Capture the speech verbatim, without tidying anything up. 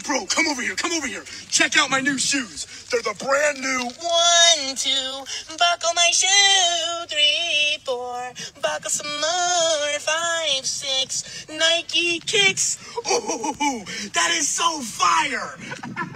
Bro, come over here, come over here. Check out my new shoes. They're the brand new one, two, buckle my shoe, three, four, buckle some more, five, six, Nike kicks. Ooh, that is so fire.